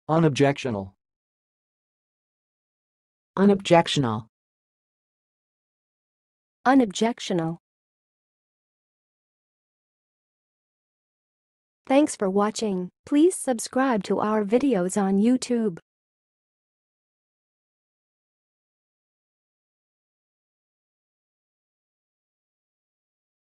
unobjectional, unobjectional, unobjectional. Thanks for watching. Please subscribe to our videos on YouTube.